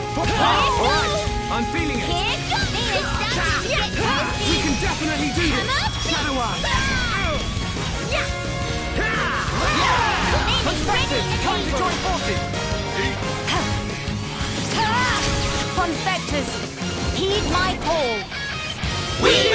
Alright, I'm feeling it. Here it goes! It's starting to get toasty! We can definitely do this. Shadow Eye. Ponspection, Time to join forces. Ponspectors, heed my call! We